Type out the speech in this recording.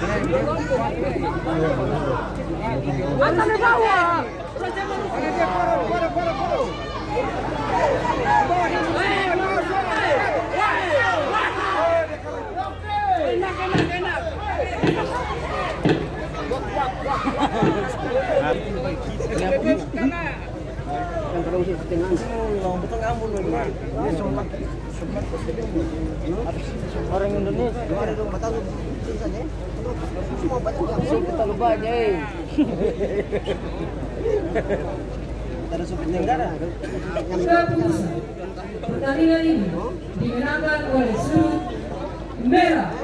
Anda di bawah. Yang terus setengah. Betul ngambul orang Indonesia ada dong batal sisanya semua banyak yang kita lupa aja ada supir negara pertandingan ini dimenangkan oleh Sudut Merah.